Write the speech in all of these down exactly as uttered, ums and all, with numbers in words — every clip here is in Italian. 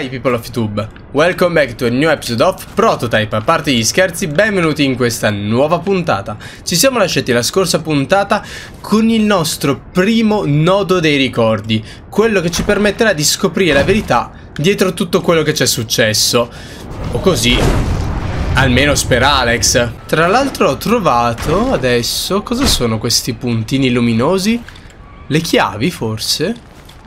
Hi people of YouTube, welcome back to a new episode of Prototype. A parte gli scherzi, benvenuti in questa nuova puntata. Ci siamo lasciati la scorsa puntata con il nostro primo nodo dei ricordi, quello che ci permetterà di scoprire la verità dietro tutto quello che c'è successo. O così, almeno spera Alex. Tra l'altro ho trovato adesso, cosa sono questi puntini luminosi? Le chiavi forse?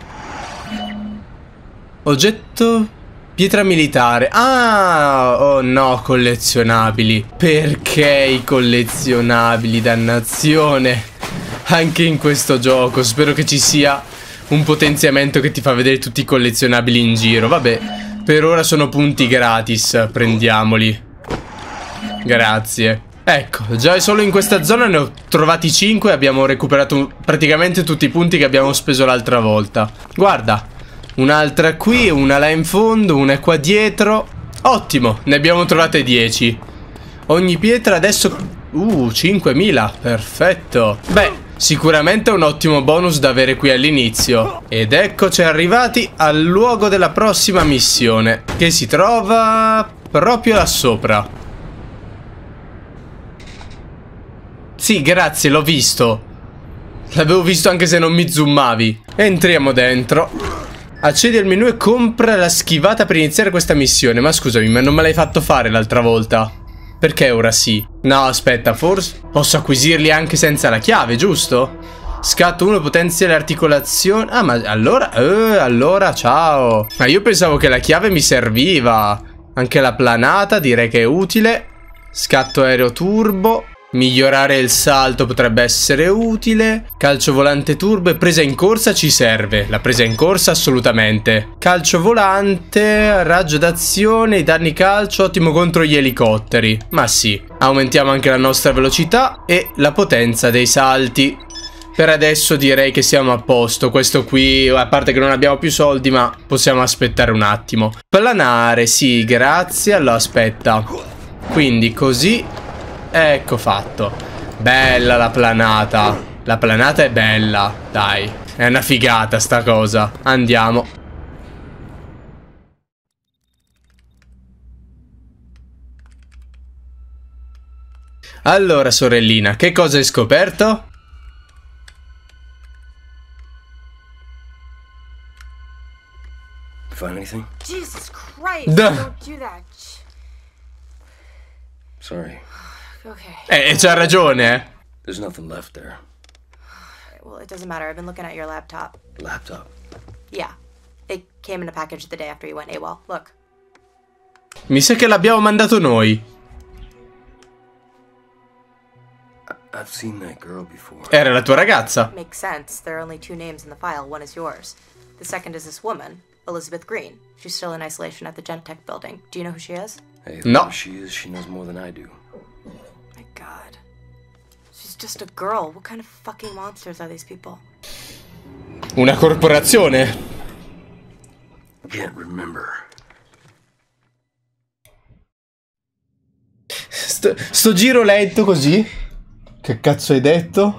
Oggetto pietra militare. Ah, oh no, collezionabili. Perché i collezionabili, dannazione. Anche in questo gioco spero che ci sia un potenziamento che ti fa vedere tutti i collezionabili in giro. Vabbè, per ora sono punti gratis, prendiamoli. Grazie. Ecco, già solo in questa zona ne ho trovati cinque e abbiamo recuperato praticamente tutti i punti che abbiamo speso l'altra volta. Guarda, un'altra qui, una là in fondo, una qua dietro. Ottimo, ne abbiamo trovate dieci. Ogni pietra adesso... Uh, cinquemila, perfetto. Beh, sicuramente è un ottimo bonus da avere qui all'inizio. Ed eccoci arrivati al luogo della prossima missione, che si trova proprio là sopra. Sì, grazie, l'ho visto. L'avevo visto anche se non mi zoomavi. Entriamo dentro. Accedi al menu e compra la schivata per iniziare questa missione. Ma scusami, ma non me l'hai fatto fare l'altra volta? Perché ora sì? No, aspetta, forse posso acquisirli anche senza la chiave, giusto? Scatto uno, potenzia le articolazioni. Ah, ma allora... Eh, allora, ciao. Ma io pensavo che la chiave mi serviva. Anche la planata direi che è utile. Scatto aereo turbo. Migliorare il salto potrebbe essere utile. Calcio volante turbo e presa in corsa ci serve. La presa in corsa assolutamente. Calcio volante, raggio d'azione, i danni calcio, ottimo contro gli elicotteri. Ma sì, aumentiamo anche la nostra velocità e la potenza dei salti. Per adesso direi che siamo a posto. Questo qui, a parte che non abbiamo più soldi, ma possiamo aspettare un attimo. Planare, sì, grazie. Allora aspetta. Quindi così. Ecco fatto. Bella la planata. La planata è bella. Dai, è una figata sta cosa. Andiamo. Allora sorellina, che cosa hai scoperto? Find anything? Jesus Christ, Duh. don't do that. Sorry. Okay. Eh, c'ha ragione, eh. There's nothing left there. Well, it doesn't matter. I've been looking at your laptop. Laptop. Yeah. It came in a package the day after you went AWOL. Look. Mi sa che l'abbiamo mandato noi. I I've seen that girl before. Era la tua ragazza. Makes sense. There are only two names in the file. One is yours. The second is this woman, Elizabeth Green. She's still in isolation at the Gentech building. Do you know who she is? Hey, No. whoever she is, she knows more than I do. My God. She's just a girl. What kind of fucking monsters are these people? Una corporazione. Can't remember. Sto, sto giro lento così. Che cazzo hai detto?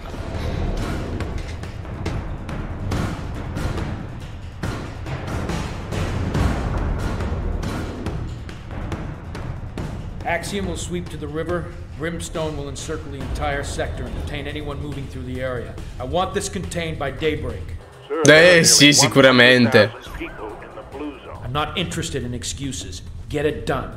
Axiom will sweep to the river. Brimstone will encircle the entire sector and detain anyone moving through the area. I want this contained by daybreak. Eh sì, sicuramente. I'm not interested in excuses. Get it done.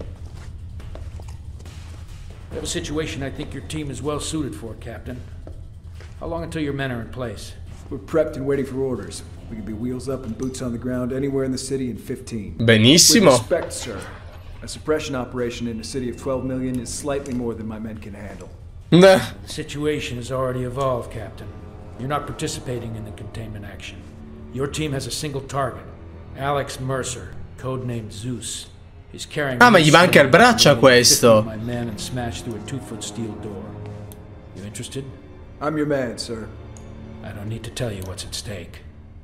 We have a situation I think your team is well suited for, Captain. How long until your men are in place? We're prepped and waiting for orders. We can be wheels up and boots on the ground anywhere in the city in fifteen. Benissimo. With respect, sir. A suppression operation in a city of twelve million is slightly more than my men can handle. Nah. The situation has already evolved, Captain. You're not participating in the containment action. Your team has a single target. Alex Mercer, codenamed Zeus. He's carrying Ah, ma gli manca il braccio a questo. my men and smashed through a two-foot steel door. You interested? I'm your man, sir. I don't need to tell you what's at stake.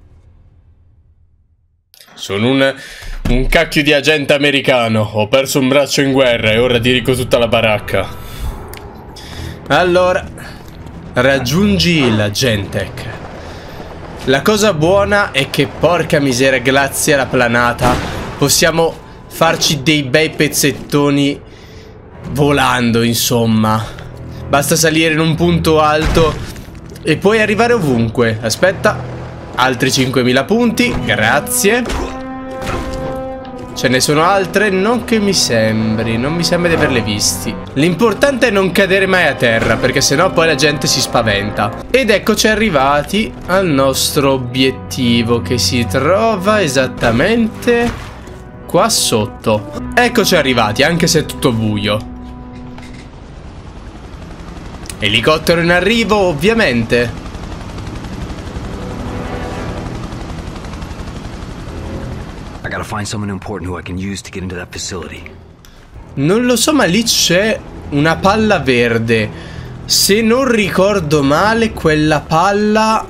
Sono un, un cacchio di agente americano. Ho perso un braccio in guerra e ora dirigo tutta la baracca. Allora, raggiungi la Gentech. La cosa buona è che, porca miseria, grazie alla planata possiamo farci dei bei pezzettoni volando, insomma. Basta salire in un punto alto e puoi arrivare ovunque. Aspetta, altri cinquemila punti, grazie. Ce ne sono altre? Non che mi sembri, non mi sembra di averle visti. L'importante è non cadere mai a terra, perché sennò poi la gente si spaventa. Ed eccoci arrivati al nostro obiettivo, che si trova esattamente qua sotto. Eccoci arrivati, anche se è tutto buio. Elicottero in arrivo, ovviamente. I gotta find someone important who I can use to get into that facility. Non lo so, ma lì c'è una palla verde. Se non ricordo male, quella palla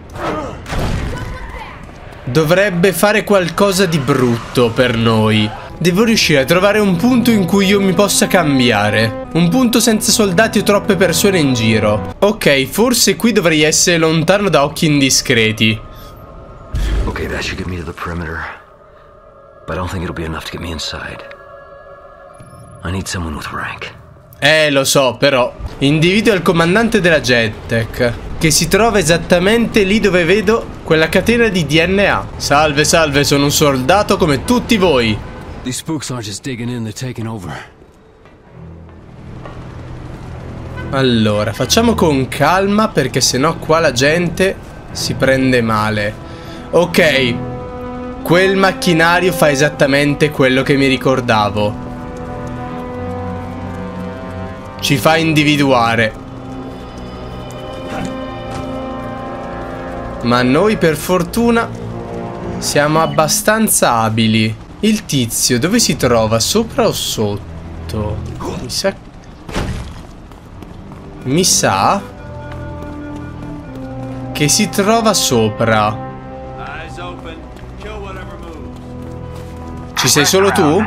dovrebbe fare qualcosa di brutto per noi. Devo riuscire a trovare un punto in cui io mi possa cambiare. Un punto senza soldati o troppe persone in giro. Ok, forse qui dovrei essere lontano da occhi indiscreti. Okay, that should get me to the perimeter. But I don't think it'll be enough to get me inside. I need someone with rank. Eh, lo so, però individua il comandante della JedTech, che si trova esattamente lì dove vedo quella catena di D N A. Salve, salve, sono un soldato come tutti voi. These spooks aren't just digging in, they're taking over. Allora, facciamo con calma, perché sennò qua la gente si prende male. Ok, quel macchinario fa esattamente quello che mi ricordavo. Ci fa individuare. Ma noi per fortuna siamo abbastanza abili. Il tizio dove si trova? Sopra o sotto? Mi sa... Mi sa che si trova sopra. Ci sei solo tu?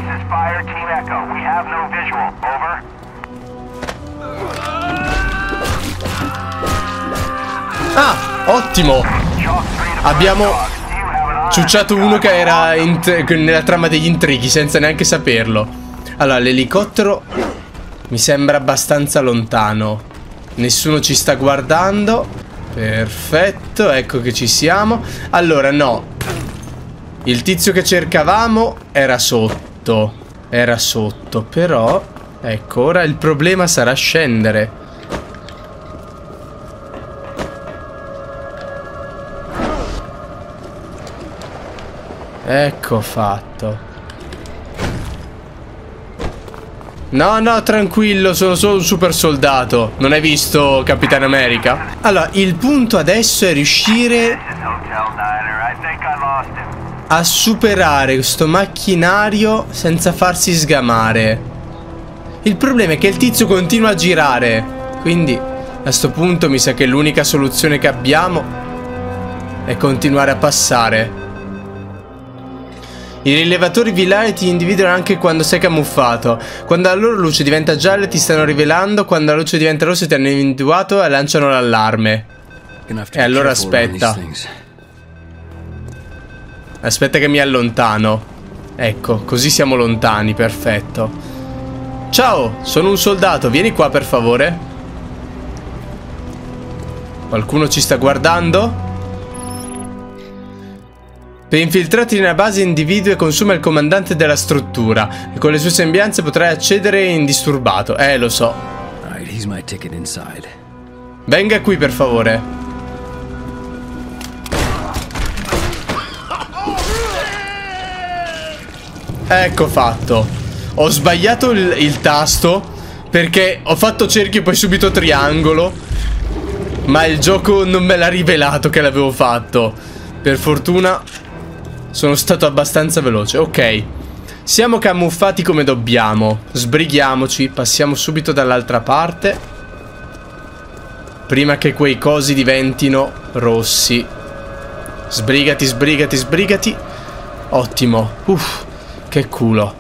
Ah, ottimo. Abbiamo ciucciato uno che era nella trama degli intrighi senza neanche saperlo. Allora, l'elicottero mi sembra abbastanza lontano. Nessuno ci sta guardando. Perfetto, ecco che ci siamo. Allora, no, il tizio che cercavamo era sotto. Era sotto, però ecco, ora il problema sarà scendere. Ecco fatto. No, no, tranquillo, sono solo un super soldato. Non hai visto Capitano America? Allora, il punto adesso è riuscire a superare questo macchinario senza farsi sgamare. Il problema è che il tizio continua a girare. Quindi a sto punto mi sa che l'unica soluzione che abbiamo è continuare a passare. I rilevatori villari ti individuano anche quando sei camuffato. Quando la loro luce diventa gialla ti stanno rivelando. Quando la luce diventa rossa ti hanno individuato e lanciano l'allarme. E allora aspetta. Aspetta che mi allontano. Ecco, così siamo lontani, perfetto. Ciao, sono un soldato, vieni qua per favore. Qualcuno ci sta guardando? Per infiltrarti nella base individua e consuma il comandante della struttura e con le sue sembianze potrai accedere indisturbato. Eh, lo so. Venga qui per favore. Ecco fatto. Ho sbagliato il, il tasto perché ho fatto cerchio e poi subito triangolo, ma il gioco non me l'ha rivelato che l'avevo fatto. Per fortuna sono stato abbastanza veloce. Ok, siamo camuffati come dobbiamo. Sbrighiamoci, passiamo subito dall'altra parte prima che quei cosi diventino rossi. Sbrigati, sbrigati, sbrigati. Ottimo. Uff, che culo.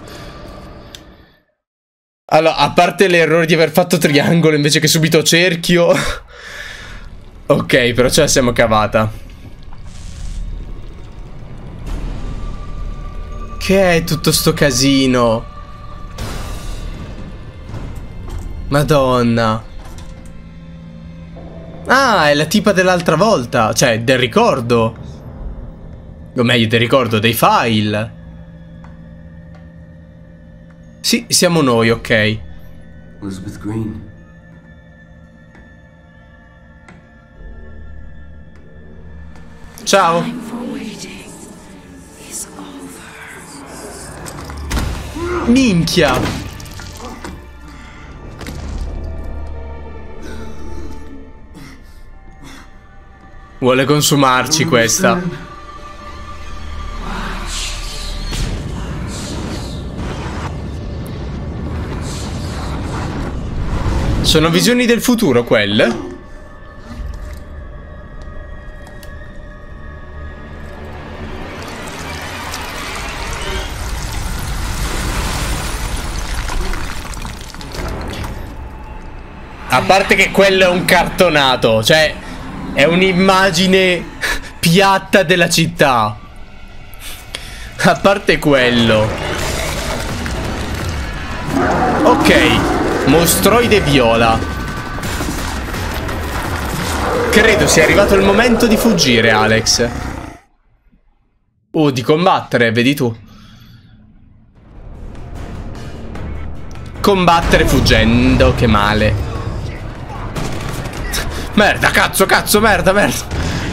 Allora, a parte l'errore di aver fatto triangolo invece che subito cerchio. Ok, però ce la siamo cavata. Che è tutto sto casino? Madonna. Ah, è la tipa dell'altra volta. Cioè, del ricordo. O meglio, del ricordo, dei file. Sì, siamo noi, ok. Elizabeth Green. Ciao. Minchia. Vuole consumarci questa. Sono visioni del futuro quelle? A parte che quello è un cartonato, cioè è un'immagine piatta della città. A parte quello. Ok, mostroide viola. Credo sia arrivato il momento di fuggire, Alex. O di combattere, vedi tu. Combattere fuggendo, che male. Merda, cazzo, cazzo, merda, merda.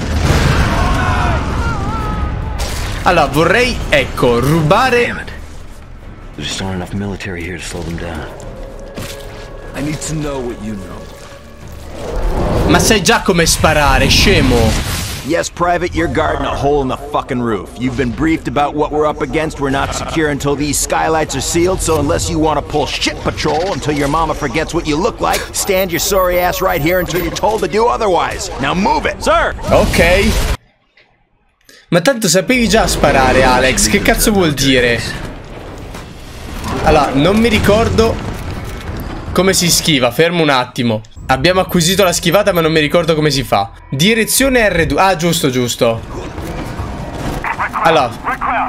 Allora, vorrei, ecco, rubare. There's just not enough military here to slow them down. I need to know what you know. Ma sai già come sparare, scemo. Yes, Private, you're guarding a hole in the fucking roof. You've been briefed about what we're up against. We're not secure until these skylights are sealed, so unless you want to pull shit patrol until your mama forgets what you look like, stand your sorry ass right here until you're told to do otherwise. Now move it, sir! Ok. Ma tanto sapevi già sparare, Alex. Che cazzo vuol dire? Allora, non mi ricordo come si schiva. Fermo un attimo. Abbiamo acquisito la schivata, ma non mi ricordo come si fa. Direzione erre due. Ah, giusto, giusto. Allora.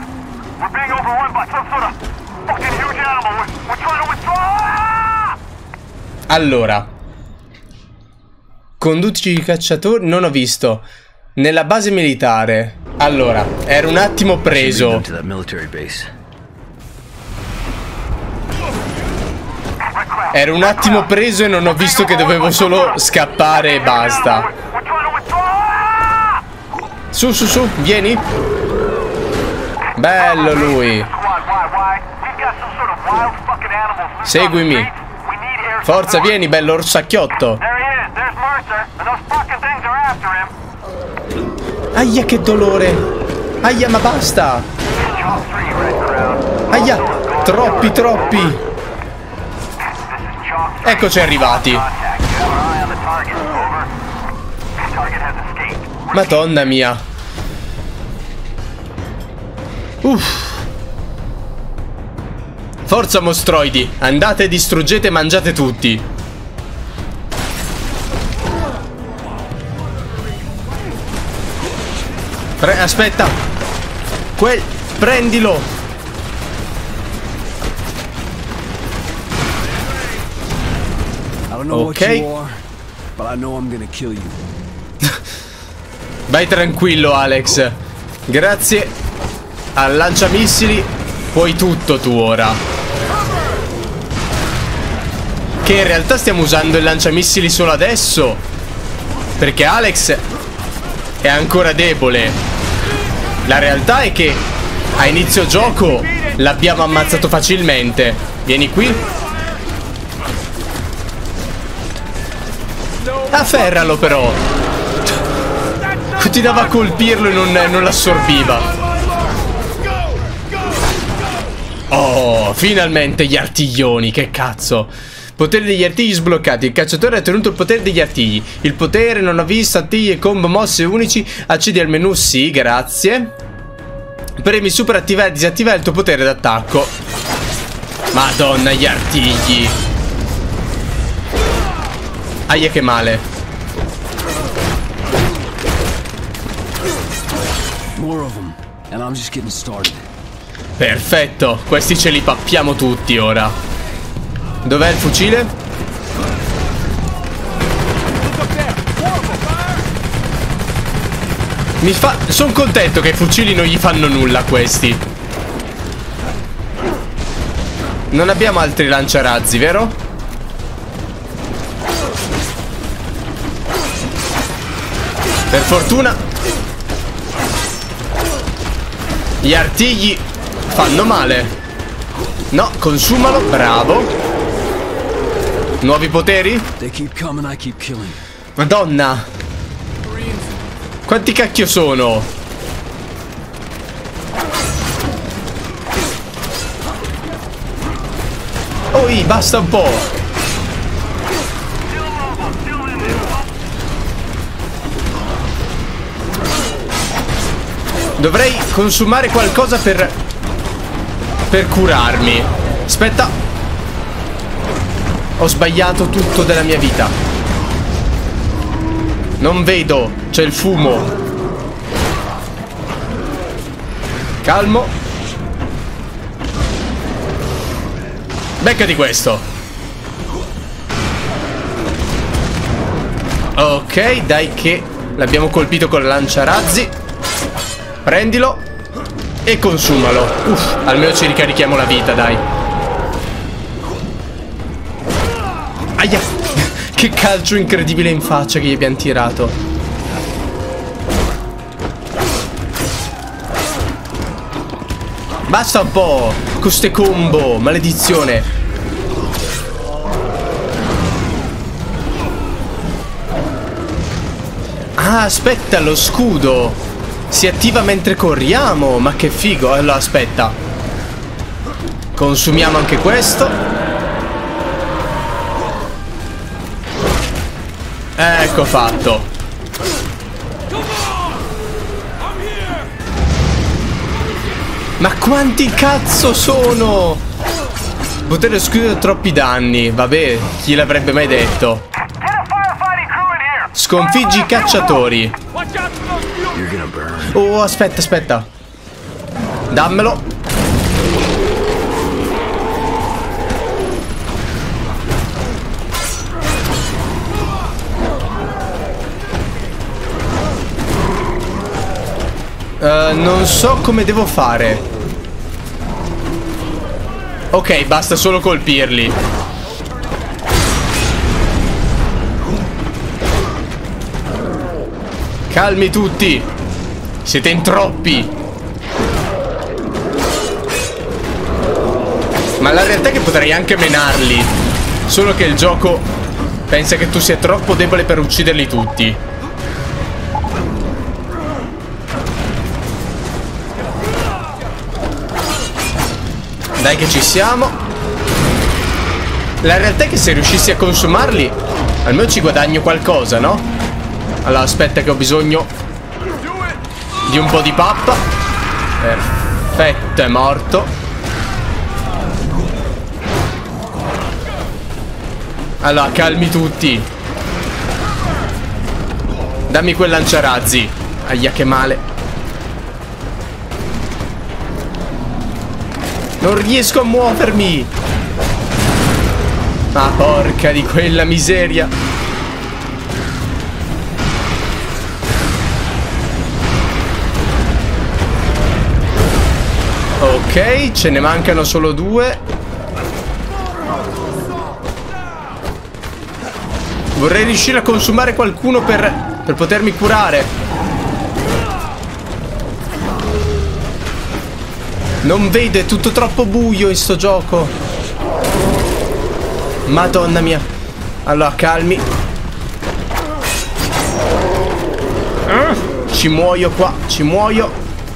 Allora. Conduci i cacciatori. Non ho visto. Nella base militare. Allora, ero un attimo preso. Ero un attimo preso e non ho visto che dovevo solo scappare e basta. Su, su, su, vieni. Bello lui. Seguimi. Forza, vieni, bello orsacchiotto. Aia, che dolore. Aia, ma basta. Aia, troppi, troppi. Eccoci arrivati. Madonna mia. Uff. Forza mostroidi, andate, distruggete e mangiate tutti. Pre- aspetta. Quel, prendilo. Ok. Vai tranquillo, Alex. Grazie al lanciamissili puoi tutto tu ora. Che in realtà stiamo usando il lanciamissili solo adesso, perché Alex è ancora debole. La realtà è che a inizio gioco l'abbiamo ammazzato facilmente. Vieni qui. Afferralo però. Continuava a colpirlo e non, non l'assorbiva. Oh, finalmente gli artiglioni, che cazzo. Potere degli artigli sbloccati. Il cacciatore ha ottenuto il potere degli artigli. Il potere non ho visto artigli e combo mosse unici. Accedi al menu, sì, grazie. Premi su per attivare e disattivare il tuo potere d'attacco. Madonna, gli artigli. Aia, che male. Perfetto, questi ce li pappiamo tutti ora. Dov'è il fucile? Mi fa... Sono contento che i fucili non gli fanno nulla a questi. Non abbiamo altri lanciarazzi, vero? Per fortuna gli artigli fanno male. No, consumalo, bravo. Nuovi poteri? Madonna, quanti cacchio sono? Oi, basta un po'. Dovrei consumare qualcosa per Per curarmi. Aspetta. Ho sbagliato tutto della mia vita. Non vedo. C'è il fumo. Calmo. Beccati questo. Ok, dai che l'abbiamo colpito con il lanciarazzi. Prendilo e consumalo. Uff, almeno ci ricarichiamo la vita, dai. Aia. Che calcio incredibile in faccia che gli abbiamo tirato. Basta un po' con ste combo, maledizione. Ah, aspetta, lo scudo si attiva mentre corriamo. Ma che figo. Allora aspetta, consumiamo anche questo. Ecco fatto. Ma quanti cazzo sono? Potere scudo troppi danni. Vabbè, chi l'avrebbe mai detto. Sconfiggi i cacciatori. Oh, aspetta, aspetta. Dammelo. Uh, non so come devo fare. Ok, basta solo colpirli. Calmi tutti. Siete in troppi. Ma la realtà è che potrei anche menarli. Solo che il gioco pensa che tu sia troppo debole per ucciderli tutti. Dai che ci siamo. La realtà è che se riuscissi a consumarli almeno ci guadagno qualcosa, no? Allora aspetta che ho bisogno di un po' di pappa. Perfetto, è morto. Allora calmi tutti. Dammi quel lanciarazzi. Aia che male. Non riesco a muovermi. Ma porca di quella miseria. Ok, ce ne mancano solo due. Vorrei riuscire a consumare qualcuno per, per potermi curare. Non vedo, è tutto troppo buio in sto gioco. Madonna mia. Allora, calmi. Ci muoio qua, ci muoio.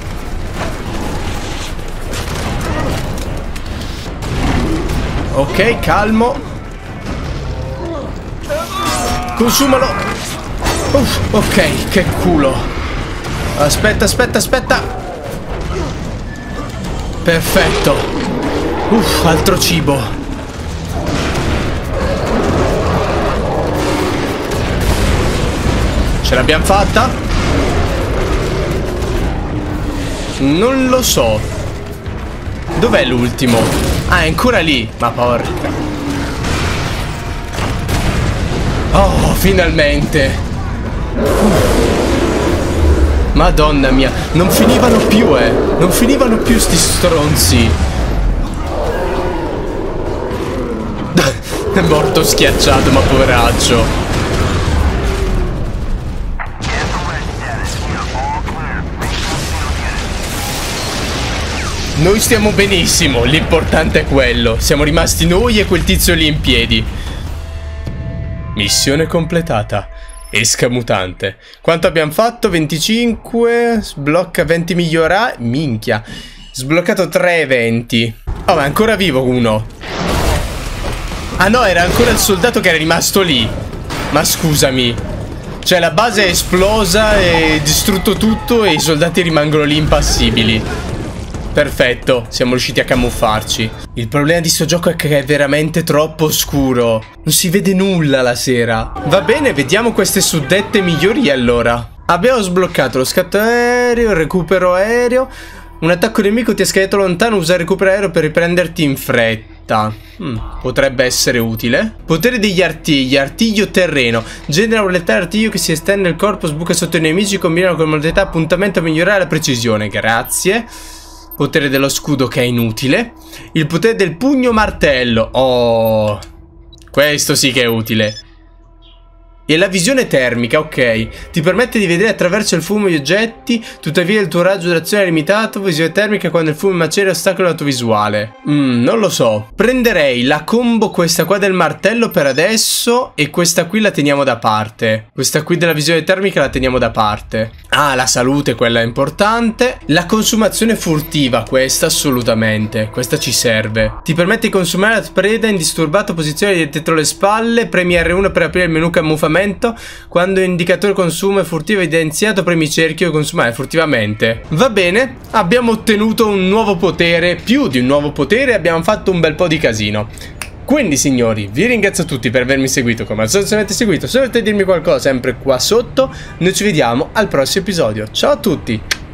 Ok, calmo. Consumalo. Uff, ok, che culo. Aspetta, aspetta, aspetta. Perfetto. Uff, altro cibo. Ce l'abbiamo fatta? Non lo so. Dov'è l'ultimo? Ah, è ancora lì. Ma porca. Oh, finalmente. Madonna mia. Non finivano più, eh. Non finivano più sti stronzi. È morto schiacciato, ma poveraccio. Noi stiamo benissimo, l'importante è quello. Siamo rimasti noi e quel tizio lì in piedi. Missione completata. Esca mutante. Quanto abbiamo fatto? venticinque. Sblocca venti migliora. Minchia. Sbloccato tre eventi. Oh, ma è ancora vivo uno. Ah no, era ancora il soldato che era rimasto lì. Ma scusami. Cioè la base è esplosa e distrutto tutto e i soldati rimangono lì impassibili. Perfetto, siamo riusciti a camuffarci. Il problema di sto gioco è che è veramente troppo scuro. Non si vede nulla la sera. Va bene, vediamo queste suddette migliorie allora. Abbiamo sbloccato lo scatto aereo, il recupero aereo. Un attacco nemico ti ha schierato lontano, usa il recupero aereo per riprenderti in fretta. Hmm, potrebbe essere utile. Potere degli artigli, artiglio terreno. Genera un letale artiglio che si estende nel corpo, sbuca sotto i nemici, combinano con modalità appuntamento a migliorare la precisione. Grazie. Potere dello scudo che è inutile. Il potere del pugno martello. Oh, questo sì che è utile. E la visione termica, ok. Ti permette di vedere attraverso il fumo gli oggetti. Tuttavia il tuo raggio d'azione è limitato. Visione termica quando il fumo maceria ostacola la tua visuale. Mm, non lo so. Prenderei la combo questa qua del martello per adesso. E questa qui la teniamo da parte. Questa qui della visione termica la teniamo da parte. Ah, la salute, quella è importante. La consumazione furtiva, questa assolutamente. Questa ci serve. Ti permette di consumare la preda in disturbata posizione dietro le spalle. Premi erre uno per aprire il menu camuffamento. Quando l'indicatore consumo è furtivo evidenziato, premi cerchio e consumare furtivamente. Va bene, abbiamo ottenuto un nuovo potere, più di un nuovo potere, abbiamo fatto un bel po' di casino. Quindi signori, vi ringrazio tutti per avermi seguito, come al solito se avete seguito, se volete dirmi qualcosa sempre qua sotto, noi ci vediamo al prossimo episodio. Ciao a tutti!